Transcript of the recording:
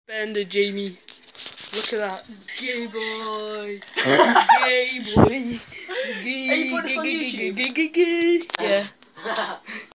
Bender Jamie. Look at that. Gay boy. Gay boy. Gay. Hey, you put this on YouTube? Gay. Yeah.